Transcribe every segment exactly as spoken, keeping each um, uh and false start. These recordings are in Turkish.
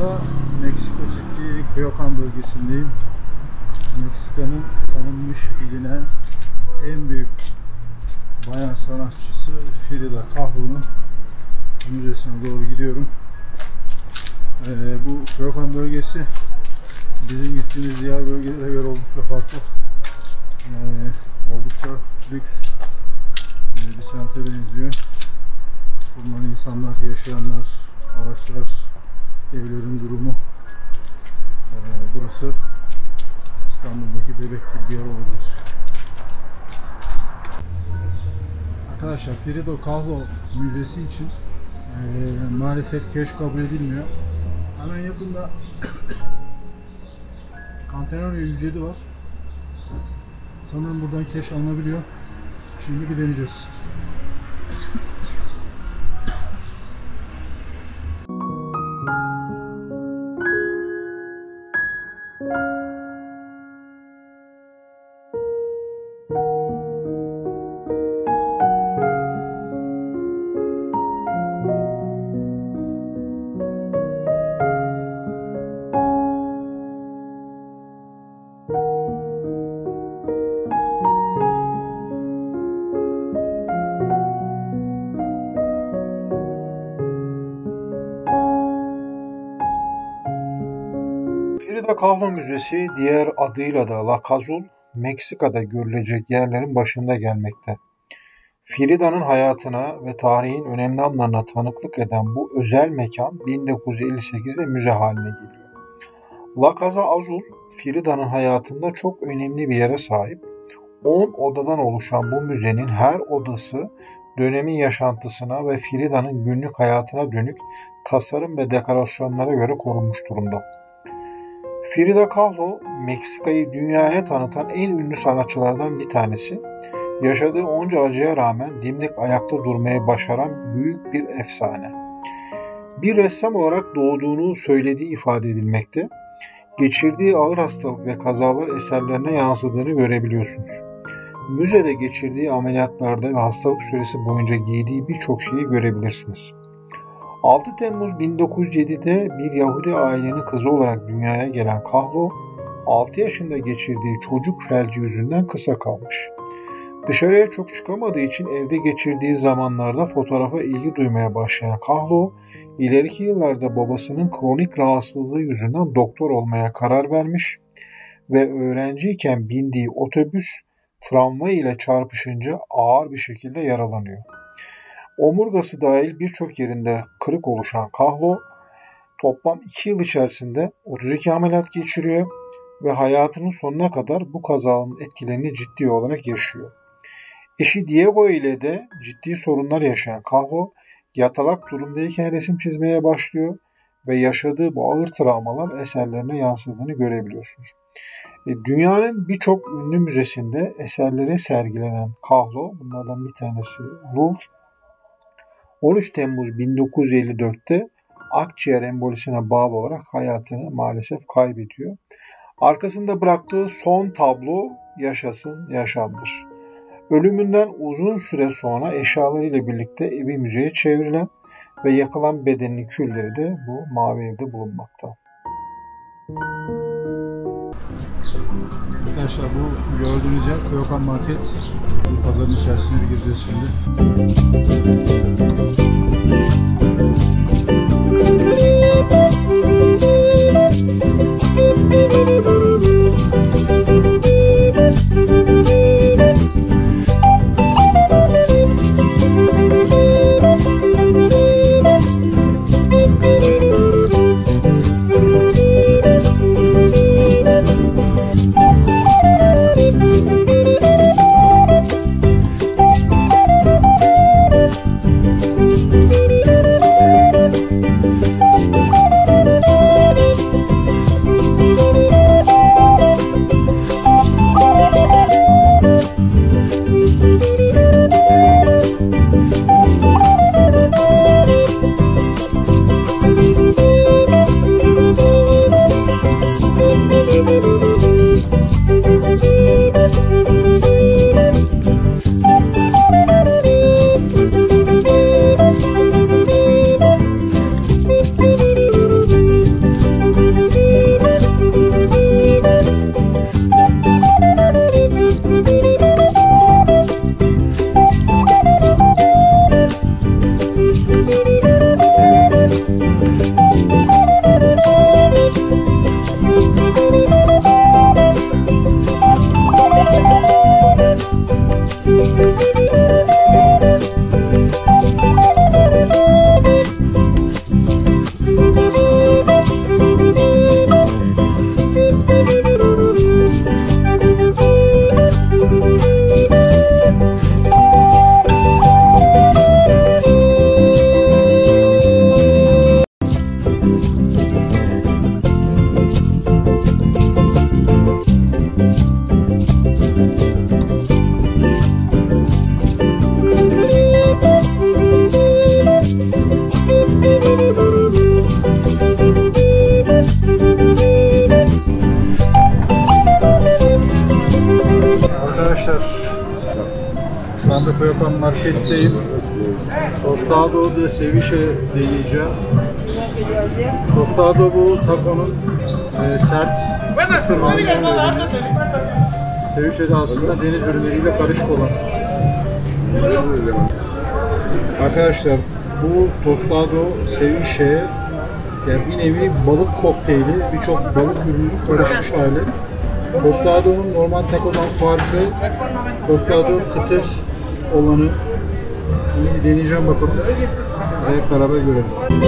anda Meksiko City, Coyoacán bölgesindeyim. Meksika'nın tanınmış, bilinen en büyük bayan sanatçısı Frida Kahlo'nun müzesine doğru gidiyorum. Ee, bu Coyoacán bölgesi bizim gittiğimiz diğer bölgelere göre oldukça farklı. Ee, oldukça lüks ee, bir semte benziyor. Bulunan insanlar, yaşayanlar, araçlar, evlerin durumu. Ee, burası İstanbul'daki Bebek gibi bir yer olabilir. Arkadaşlar, Frida Kahlo Müzesi için e, maalesef cash kabul edilmiyor. Hemen yakında Centenario yüz yedi var. Sanırım buradan cash alınabiliyor. Şimdi bir deneyeceğiz. Frida Kahlo Müzesi, diğer adıyla da La Cazul, Meksika'da görülecek yerlerin başında gelmekte. Frida'nın hayatına ve tarihin önemli anlarına tanıklık eden bu özel mekan bin dokuz yüz elli sekizde müze haline geliyor. La Casa Azul, Frida'nın hayatında çok önemli bir yere sahip. on odadan oluşan bu müzenin her odası dönemin yaşantısına ve Frida'nın günlük hayatına dönük tasarım ve dekorasyonlara göre korunmuş durumda. Frida Kahlo, Meksika'yı dünyaya tanıtan en ünlü sanatçılardan bir tanesi. Yaşadığı onca acıya rağmen dimdik ayakta durmayı başaran büyük bir efsane. Bir ressam olarak doğduğunu söylediği ifade edilmekte. Geçirdiği ağır hastalık ve kazalar eserlerine yansıdığını görebiliyorsunuz. Müzede geçirdiği ameliyatlarda ve hastalık süresi boyunca giydiği birçok şeyi görebilirsiniz. altı Temmuz bin dokuz yüz yedide bir Yahudi ailenin kızı olarak dünyaya gelen Kahlo, altı yaşında geçirdiği çocuk felci yüzünden kısa kalmış. Dışarıya çok çıkamadığı için evde geçirdiği zamanlarda fotoğrafa ilgi duymaya başlayan Kahlo, ileriki yıllarda babasının kronik rahatsızlığı yüzünden doktor olmaya karar vermiş ve öğrenciyken bindiği otobüs tramvay ile çarpışınca ağır bir şekilde yaralanıyor. Omurgası dahil birçok yerinde kırık oluşan Kahlo, toplam iki yıl içerisinde otuz iki ameliyat geçiriyor ve hayatının sonuna kadar bu kazanın etkilerini ciddi olarak yaşıyor. Eşi Diego ile de ciddi sorunlar yaşayan Kahlo, yatalak durumdayken resim çizmeye başlıyor ve yaşadığı bu ağır travmalar eserlerine yansıdığını görebiliyorsunuz. Dünyanın birçok ünlü müzesinde eserleri sergilenen Kahlo, bunlardan bir tanesi Louvre, on üç Temmuz bin dokuz yüz elli dörtte akciğer embolisine bağlı olarak hayatını maalesef kaybediyor. Arkasında bıraktığı son tablo Yaşasın Yaşamdır. Ölümünden uzun süre sonra eşyalarıyla birlikte evi müzeye çevrilen ve yakılan bedeninin külleri de bu mavi evde bulunmakta. Arkadaşlar, bu gördüğünüz yer Coyoacán Market. Bu pazarın içerisine bir gireceğiz şimdi. anda Koyakan Market'teyim. Tostado de Ceviche deneyeceğim. Tostado bu takonun e, sert kıtır halinden ürünü. Ceviche de aslında deniz ürünleriyle karışık olan. Arkadaşlar bu Tostado Ceviche yani bir nevi balık kokteyli, birçok balık ürünü karışmış hali. Tostado'nun normal takodan farkı, Tostado kıtır olanı. Bunu bir deneyeceğim bakalım. Ve hep beraber görelim.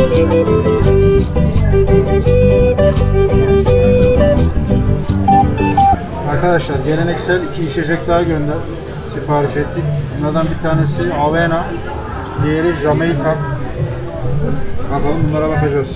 Arkadaşlar geleneksel iki içecek daha gönder. Sipariş ettik. Bunlardan bir tanesi Avena, diğeri Jamaica. Bakalım bunlara bakacağız.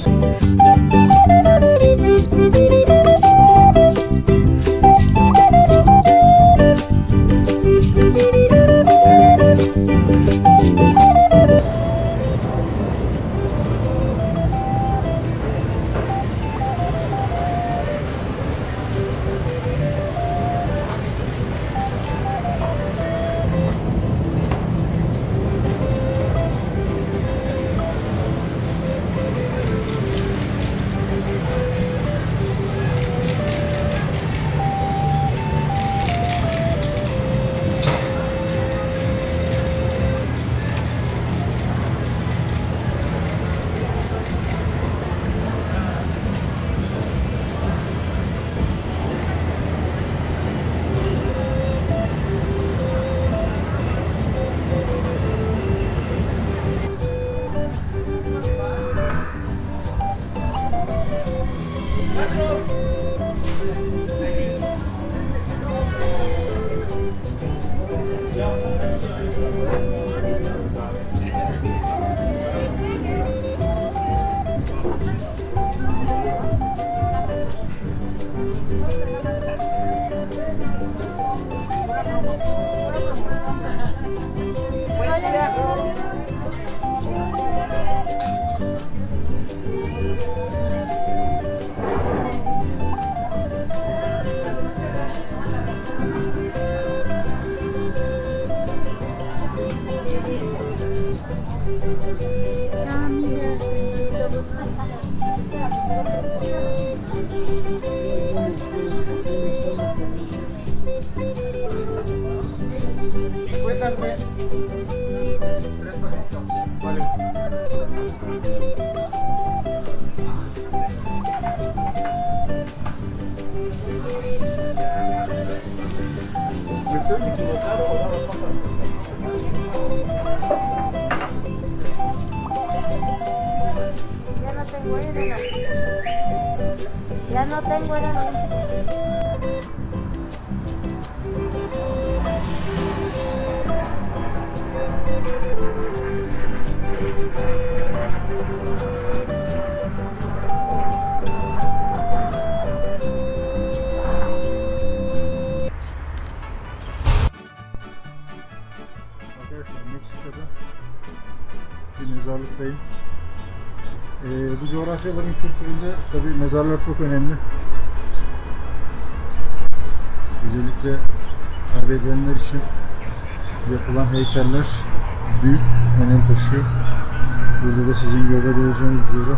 Ya no tengo arena. Arkadaşlar Meksika'da bir mezarlıktayım. Ee, bu coğrafyaların kültüründe tabii mezarlar çok önemli. Özellikle kaybedenler için yapılan heykeller büyük önem taşıyor. Burada da sizin görebileceğiniz üzere